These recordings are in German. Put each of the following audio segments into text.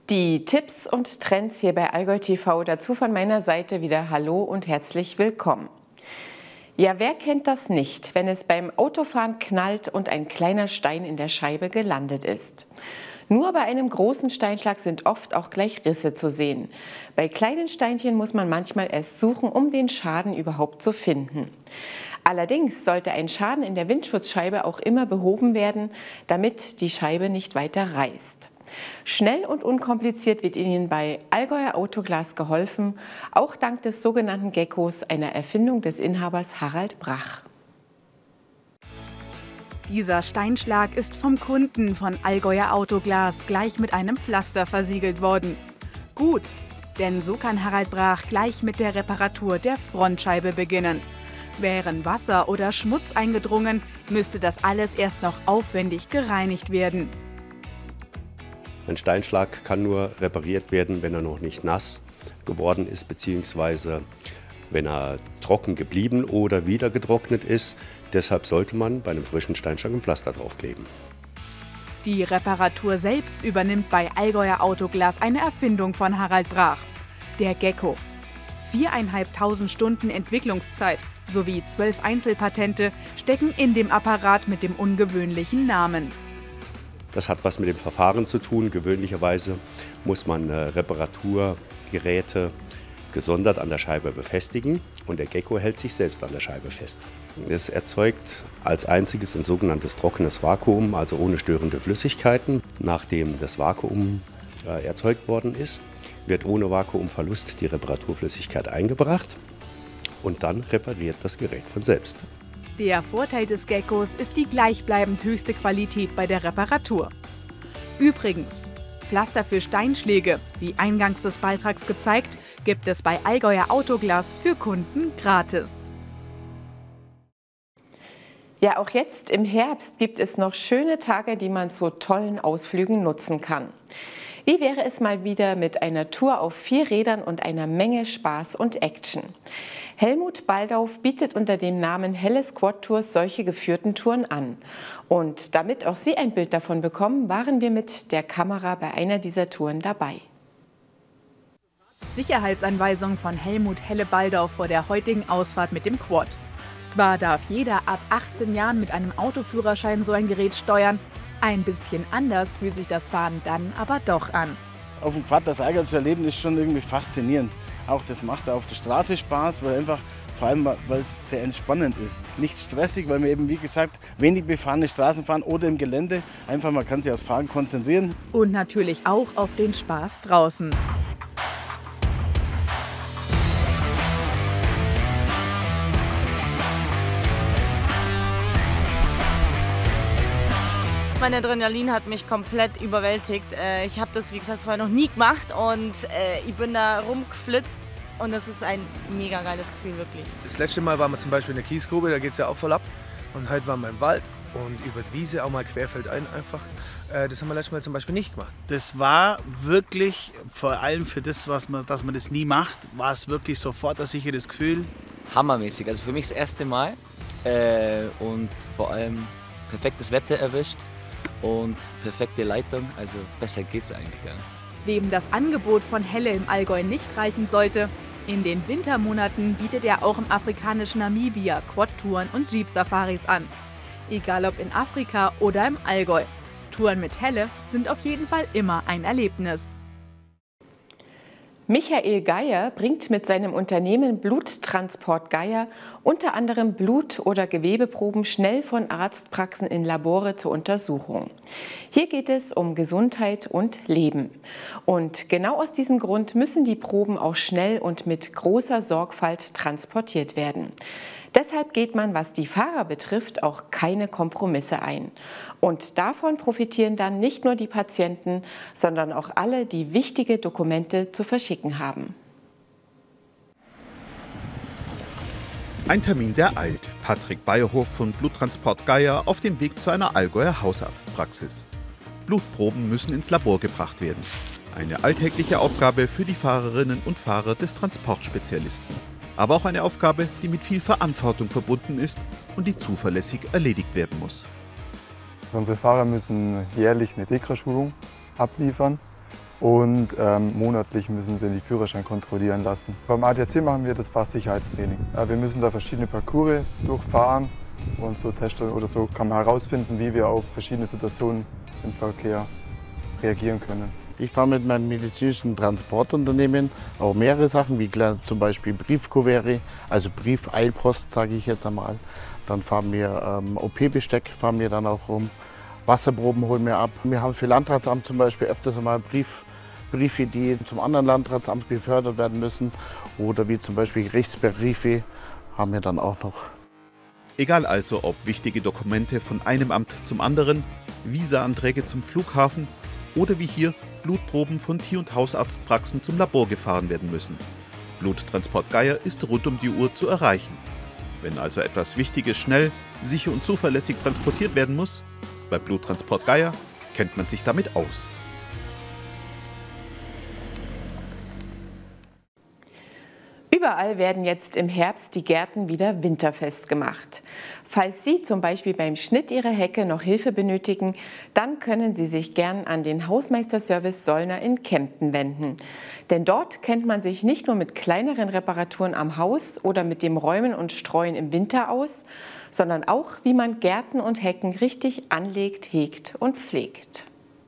Die Tipps und Trends hier bei Allgäu TV, dazu von meiner Seite wieder Hallo und herzlich willkommen. Ja, wer kennt das nicht, wenn es beim Autofahren knallt und ein kleiner Stein in der Scheibe gelandet ist? Nur bei einem großen Steinschlag sind oft auch gleich Risse zu sehen. Bei kleinen Steinchen muss man manchmal erst suchen, um den Schaden überhaupt zu finden. Allerdings sollte ein Schaden in der Windschutzscheibe auch immer behoben werden, damit die Scheibe nicht weiter reißt. Schnell und unkompliziert wird Ihnen bei Allgäuer Autoglas geholfen, auch dank des sogenannten Geckos, einer Erfindung des Inhabers Harald Brach. Dieser Steinschlag ist vom Kunden von Allgäuer Autoglas gleich mit einem Pflaster versiegelt worden. Gut, denn so kann Harald Brach gleich mit der Reparatur der Frontscheibe beginnen. Wären Wasser oder Schmutz eingedrungen, müsste das alles erst noch aufwendig gereinigt werden. Ein Steinschlag kann nur repariert werden, wenn er noch nicht nass geworden ist, beziehungsweise wenn er trocken geblieben oder wieder getrocknet ist. Deshalb sollte man bei einem frischen Steinschlag ein Pflaster draufkleben. Die Reparatur selbst übernimmt bei Allgäuer Autoglas eine Erfindung von Harald Brach, der Gecko. 4.500 Stunden Entwicklungszeit sowie 12 Einzelpatente stecken in dem Apparat mit dem ungewöhnlichen Namen. Das hat was mit dem Verfahren zu tun. Gewöhnlicherweise muss man Reparaturgeräte gesondert an der Scheibe befestigen und der Gecko hält sich selbst an der Scheibe fest. Es erzeugt als einziges ein sogenanntes trockenes Vakuum, also ohne störende Flüssigkeiten. Nachdem das Vakuum erzeugt worden ist, wird ohne Vakuumverlust die Reparaturflüssigkeit eingebracht und dann repariert das Gerät von selbst. Der Vorteil des Geckos ist die gleichbleibend höchste Qualität bei der Reparatur. Übrigens, Pflaster für Steinschläge, wie eingangs des Beitrags gezeigt, gibt es bei Allgäuer Autoglas für Kunden gratis. Ja, auch jetzt im Herbst gibt es noch schöne Tage, die man zu tollen Ausflügen nutzen kann. Wie wäre es mal wieder mit einer Tour auf 4 Rädern und einer Menge Spaß und Action? Helmut Baldauf bietet unter dem Namen Helle Squad Tours solche geführten Touren an. Und damit auch Sie ein Bild davon bekommen, waren wir mit der Kamera bei einer dieser Touren dabei. Sicherheitsanweisung von Helmut Helle Baldauf vor der heutigen Ausfahrt mit dem Quad. Zwar darf jeder ab 18 Jahren mit einem Autoführerschein so ein Gerät steuern, ein bisschen anders fühlt sich das Fahren dann aber doch an. Auf dem Quad das Allgäu zu erleben, ist schon irgendwie faszinierend. Auch das macht auf der Straße Spaß, weil einfach, vor allem weil es sehr entspannend ist. Nicht stressig, weil wir eben wie gesagt wenig befahrene Straßen fahren oder im Gelände. Einfach man kann sich aufs Fahren konzentrieren. Und natürlich auch auf den Spaß draußen. Mein Adrenalin hat mich komplett überwältigt. Ich habe das, wie gesagt, vorher noch nie gemacht und ich bin da rumgeflitzt und das ist ein mega geiles Gefühl, wirklich. Das letzte Mal waren wir zum Beispiel in der Kiesgrube, da geht es ja auch voll ab. Und heute waren wir im Wald und über die Wiese auch mal querfeldein einfach. Das haben wir letztes Mal zum Beispiel nicht gemacht. Das war wirklich, vor allem für das, dass man das nie macht, war es wirklich sofort ein sicheres Gefühl. Hammermäßig, also für mich das erste Mal und vor allem perfektes Wetter erwischt. Und perfekte Leitung, also besser geht's eigentlich gar nicht. Wem das Angebot von Helle im Allgäu nicht reichen sollte, in den Wintermonaten bietet er auch im afrikanischen Namibia Quad-Touren und Jeep-Safaris an. Egal ob in Afrika oder im Allgäu. Touren mit Helle sind auf jeden Fall immer ein Erlebnis. Michael Geier bringt mit seinem Unternehmen Bluttransport Geier unter anderem Blut- oder Gewebeproben schnell von Arztpraxen in Labore zur Untersuchung. Hier geht es um Gesundheit und Leben. Und genau aus diesem Grund müssen die Proben auch schnell und mit großer Sorgfalt transportiert werden. Deshalb geht man, was die Fahrer betrifft, auch keine Kompromisse ein. Und davon profitieren dann nicht nur die Patienten, sondern auch alle, die wichtige Dokumente zu verschicken haben. Ein Termin, der eilt. Patrick Bayerhof von Bluttransport Geier auf dem Weg zu einer Allgäuer Hausarztpraxis. Blutproben müssen ins Labor gebracht werden. Eine alltägliche Aufgabe für die Fahrerinnen und Fahrer des Transportspezialisten. Aber auch eine Aufgabe, die mit viel Verantwortung verbunden ist und die zuverlässig erledigt werden muss. Unsere Fahrer müssen jährlich eine DEKRA-Schulung abliefern. und monatlich müssen sie den Führerschein kontrollieren lassen. Beim ADAC machen wir das Fahrsicherheitstraining. Wir müssen da verschiedene Parcours durchfahren und so testen oder so kann man herausfinden, wie wir auf verschiedene Situationen im Verkehr reagieren können. Ich fahre mit meinem medizinischen Transportunternehmen auch mehrere Sachen, wie zum Beispiel Briefkuverte, also Briefeilpost, sage ich jetzt einmal. Dann fahren wir OP-Besteck, fahren wir dann auch rum. Wasserproben holen wir ab. Wir haben für Landratsamt zum Beispiel öfters einmal Briefe, die zum anderen Landratsamt befördert werden müssen. Oder wie zum Beispiel Gerichtsbriefe haben wir dann auch noch. Egal also, ob wichtige Dokumente von einem Amt zum anderen, Visa-Anträge zum Flughafen oder wie hier Blutproben von Tier- und Hausarztpraxen zum Labor gefahren werden müssen. Bluttransport Geier ist rund um die Uhr zu erreichen. Wenn also etwas Wichtiges schnell, sicher und zuverlässig transportiert werden muss, bei Bluttransport Geier kennt man sich damit aus. Überall werden jetzt im Herbst die Gärten wieder winterfest gemacht. Falls Sie zum Beispiel beim Schnitt Ihrer Hecke noch Hilfe benötigen, dann können Sie sich gern an den Hausmeisterservice Sollner in Kempten wenden. Denn dort kennt man sich nicht nur mit kleineren Reparaturen am Haus oder mit dem Räumen und Streuen im Winter aus, sondern auch, wie man Gärten und Hecken richtig anlegt, hegt und pflegt.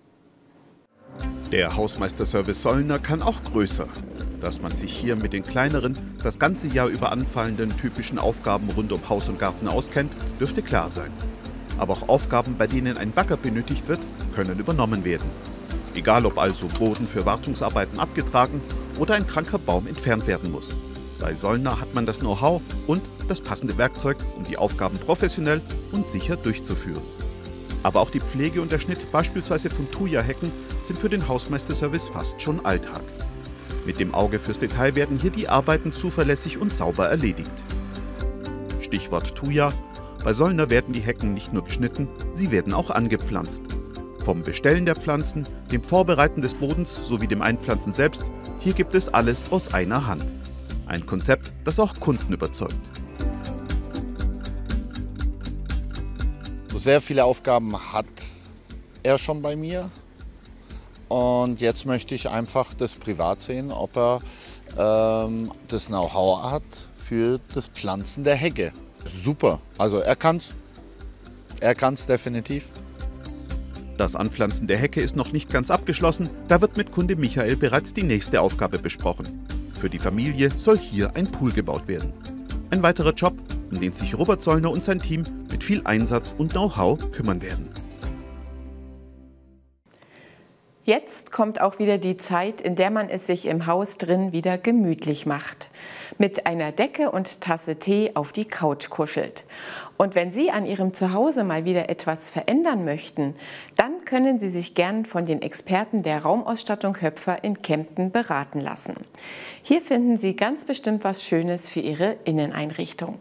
Der Hausmeisterservice Sollner kann auch größer. Dass man sich hier mit den kleineren, das ganze Jahr über anfallenden typischen Aufgaben rund um Haus und Garten auskennt, dürfte klar sein. Aber auch Aufgaben, bei denen ein Bagger benötigt wird, können übernommen werden. Egal ob also Boden für Wartungsarbeiten abgetragen oder ein kranker Baum entfernt werden muss. Bei Sollner hat man das Know-how und das passende Werkzeug, um die Aufgaben professionell und sicher durchzuführen. Aber auch die Pflege und der Schnitt beispielsweise von Thuja-Hecken sind für den Hausmeisterservice fast schon Alltag. Mit dem Auge fürs Detail werden hier die Arbeiten zuverlässig und sauber erledigt. Stichwort Thuja: Bei Sollner werden die Hecken nicht nur geschnitten, sie werden auch angepflanzt. Vom Bestellen der Pflanzen, dem Vorbereiten des Bodens sowie dem Einpflanzen selbst, hier gibt es alles aus einer Hand. Ein Konzept, das auch Kunden überzeugt. Sehr viele Aufgaben hat er schon bei mir. Und jetzt möchte ich einfach das privat sehen, ob er das Know-how hat für das Pflanzen der Hecke. Super, also er kann's definitiv. Das Anpflanzen der Hecke ist noch nicht ganz abgeschlossen, da wird mit Kunde Michael bereits die nächste Aufgabe besprochen. Für die Familie soll hier ein Pool gebaut werden. Ein weiterer Job, um den sich Robert Sollner und sein Team mit viel Einsatz und Know-how kümmern werden. Jetzt kommt auch wieder die Zeit, in der man es sich im Haus drin wieder gemütlich macht. Mit einer Decke und Tasse Tee auf die Couch kuschelt. Und wenn Sie an Ihrem Zuhause mal wieder etwas verändern möchten, dann können Sie sich gern von den Experten der Raumausstattung Höpfer in Kempten beraten lassen. Hier finden Sie ganz bestimmt was Schönes für Ihre Inneneinrichtung.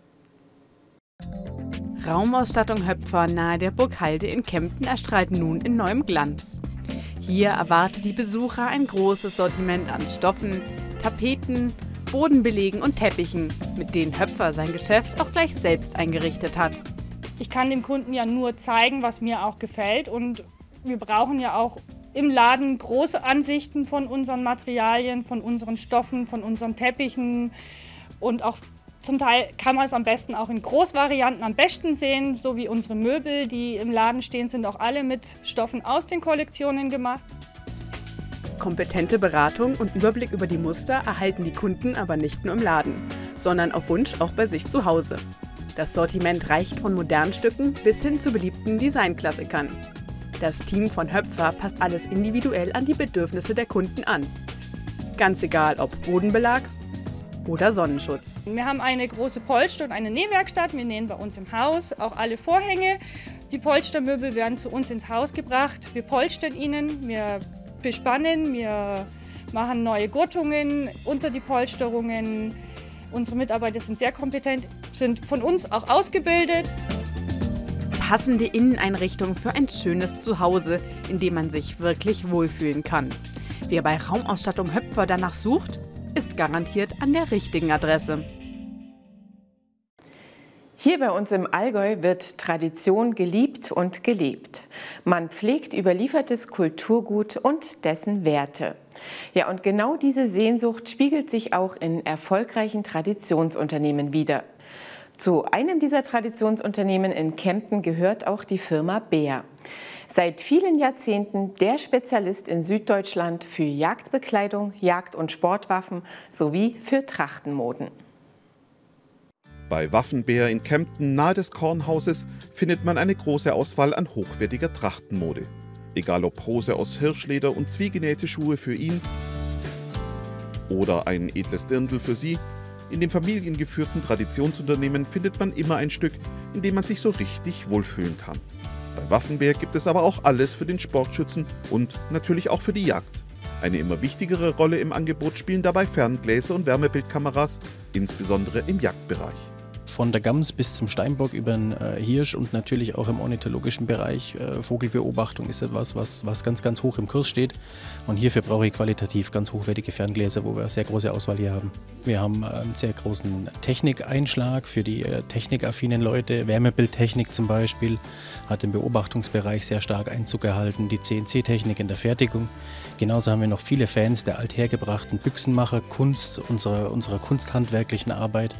Raumausstattung Höpfer nahe der Burg Halde in Kempten erstrahlt nun in neuem Glanz. Hier erwartet die Besucher ein großes Sortiment an Stoffen, Tapeten, Bodenbelegen und Teppichen, mit denen Höpfer sein Geschäft auch gleich selbst eingerichtet hat. Ich kann dem Kunden ja nur zeigen, was mir auch gefällt, und wir brauchen ja auch im Laden große Ansichten von unseren Materialien, von unseren Stoffen, von unseren Teppichen, und auch zum Teil kann man es am besten auch in Großvarianten am besten sehen, so wie unsere Möbel, die im Laden stehen, sind auch alle mit Stoffen aus den Kollektionen gemacht. Kompetente Beratung und Überblick über die Muster erhalten die Kunden aber nicht nur im Laden, sondern auf Wunsch auch bei sich zu Hause. Das Sortiment reicht von modernen Stücken bis hin zu beliebten Designklassikern. Das Team von Höpfer passt alles individuell an die Bedürfnisse der Kunden an. Ganz egal, ob Bodenbelag oder Sonnenschutz. Wir haben eine große Polster- und eine Nähwerkstatt. Wir nähen bei uns im Haus auch alle Vorhänge. Die Polstermöbel werden zu uns ins Haus gebracht. Wir polstern ihnen, wir bespannen, wir machen neue Gurtungen unter die Polsterungen. Unsere Mitarbeiter sind sehr kompetent, sind von uns auch ausgebildet. Passende Inneneinrichtung für ein schönes Zuhause, in dem man sich wirklich wohlfühlen kann. Wer bei Raumausstattung Höpfer danach sucht, ist garantiert an der richtigen Adresse. Hier bei uns im Allgäu wird Tradition geliebt und gelebt. Man pflegt überliefertes Kulturgut und dessen Werte. Ja, und genau diese Sehnsucht spiegelt sich auch in erfolgreichen Traditionsunternehmen wider. Zu einem dieser Traditionsunternehmen in Kempten gehört auch die Firma Beer. Seit vielen Jahrzehnten der Spezialist in Süddeutschland für Jagdbekleidung, Jagd- und Sportwaffen sowie für Trachtenmoden. Bei Waffenbeer in Kempten nahe des Kornhauses findet man eine große Auswahl an hochwertiger Trachtenmode. Egal ob Hose aus Hirschleder und zwiegenähte Schuhe für ihn oder ein edles Dirndl für sie, in dem familiengeführten Traditionsunternehmen findet man immer ein Stück, in dem man sich so richtig wohlfühlen kann. Bei Waffenbeer gibt es aber auch alles für den Sportschützen und natürlich auch für die Jagd. Eine immer wichtigere Rolle im Angebot spielen dabei Ferngläser und Wärmebildkameras, insbesondere im Jagdbereich. Von der Gams bis zum Steinbock über den Hirsch und natürlich auch im ornithologischen Bereich. Vogelbeobachtung ist etwas, was ganz, ganz hoch im Kurs steht. Und hierfür brauche ich qualitativ ganz hochwertige Ferngläser, wo wir eine sehr große Auswahl hier haben. Wir haben einen sehr großen Technikeinschlag für die technikaffinen Leute. Wärmebildtechnik zum Beispiel hat im Beobachtungsbereich sehr stark Einzug gehalten. Die CNC-Technik in der Fertigung. Genauso haben wir noch viele Fans der althergebrachten Büchsenmacher, Kunst, unserer kunsthandwerklichen Arbeit.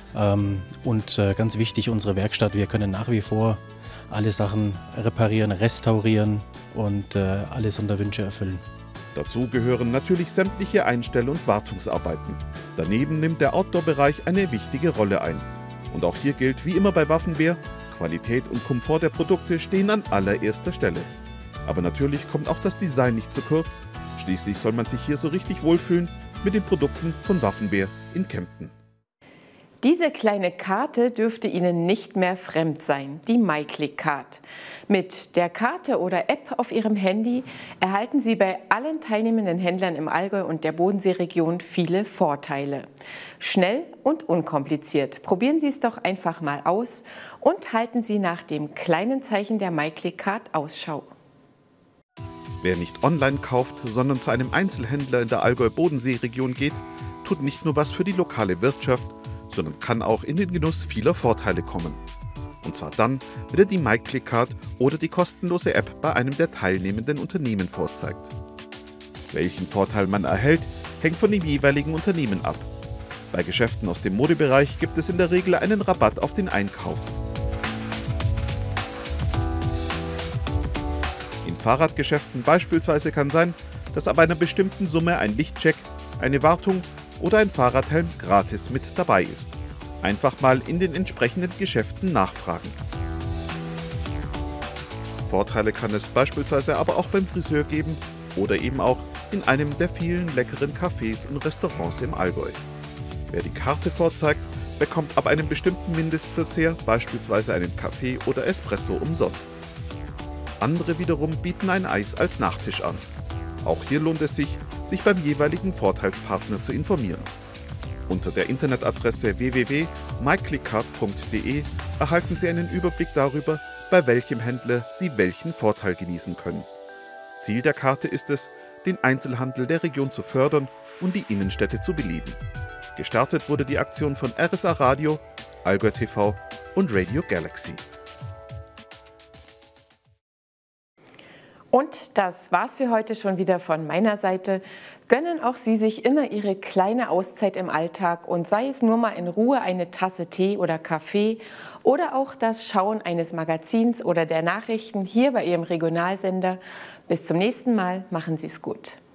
Und ganz wichtig, unsere Werkstatt. Wir können nach wie vor alle Sachen reparieren, restaurieren und alle Sonderwünsche erfüllen. Dazu gehören natürlich sämtliche Einstell- und Wartungsarbeiten. Daneben nimmt der Outdoor-Bereich eine wichtige Rolle ein. Und auch hier gilt, wie immer bei Waffenbeer, Qualität und Komfort der Produkte stehen an allererster Stelle. Aber natürlich kommt auch das Design nicht zu kurz. Schließlich soll man sich hier so richtig wohlfühlen mit den Produkten von Waffenbeer in Kempten. Diese kleine Karte dürfte Ihnen nicht mehr fremd sein, die MyClick-Card. Mit der Karte oder App auf Ihrem Handy erhalten Sie bei allen teilnehmenden Händlern im Allgäu und der Bodenseeregion viele Vorteile. Schnell und unkompliziert. Probieren Sie es doch einfach mal aus und halten Sie nach dem kleinen Zeichen der MyClick-Card Ausschau. Wer nicht online kauft, sondern zu einem Einzelhändler in der Allgäu-Bodenseeregion geht, tut nicht nur was für die lokale Wirtschaft, sondern kann auch in den Genuss vieler Vorteile kommen. Und zwar dann, wenn er die MyClick-Card oder die kostenlose App bei einem der teilnehmenden Unternehmen vorzeigt. Welchen Vorteil man erhält, hängt von dem jeweiligen Unternehmen ab. Bei Geschäften aus dem Modebereich gibt es in der Regel einen Rabatt auf den Einkauf. In Fahrradgeschäften beispielsweise kann sein, dass ab einer bestimmten Summe ein Lichtcheck, eine Wartung oder ein Fahrradhelm gratis mit dabei ist. Einfach mal in den entsprechenden Geschäften nachfragen. Vorteile kann es beispielsweise aber auch beim Friseur geben oder eben auch in einem der vielen leckeren Cafés und Restaurants im Allgäu. Wer die Karte vorzeigt, bekommt ab einem bestimmten Mindestverzehr beispielsweise einen Kaffee oder Espresso umsonst. Andere wiederum bieten ein Eis als Nachtisch an. Auch hier lohnt es sich beim jeweiligen Vorteilspartner zu informieren. Unter der Internetadresse www.myclickcard.de erhalten Sie einen Überblick darüber, bei welchem Händler Sie welchen Vorteil genießen können. Ziel der Karte ist es, den Einzelhandel der Region zu fördern und die Innenstädte zu beleben. Gestartet wurde die Aktion von RSA Radio, Allgäu TV und Radio Galaxy. Und das war's für heute schon wieder von meiner Seite. Gönnen auch Sie sich immer Ihre kleine Auszeit im Alltag und sei es nur mal in Ruhe eine Tasse Tee oder Kaffee oder auch das Schauen eines Magazins oder der Nachrichten hier bei Ihrem Regionalsender. Bis zum nächsten Mal, machen Sie es gut.